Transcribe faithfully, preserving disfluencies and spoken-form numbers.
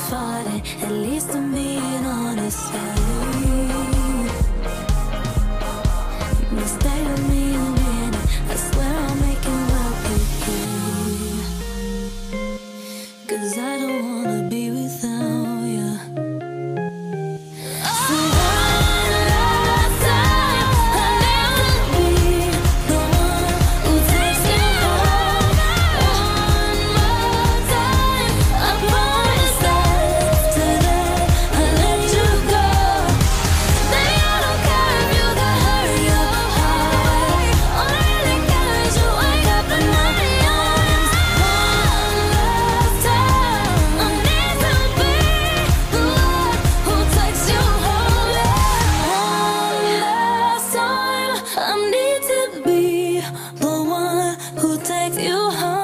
fighting. At least I'm being honest. Yeah. You stay with me a minute. I swear I'll make it well again. 'Cause I don't wanna be without you. So one last time, I never be the one who takes you home. One more time, I promise that today I'll let you go. Baby, I don't care if you got hurt your heart. All I really care is you wake up in my arms. One last time, I need to be the one who takes you home. One last time, I need to be the one who takes you home.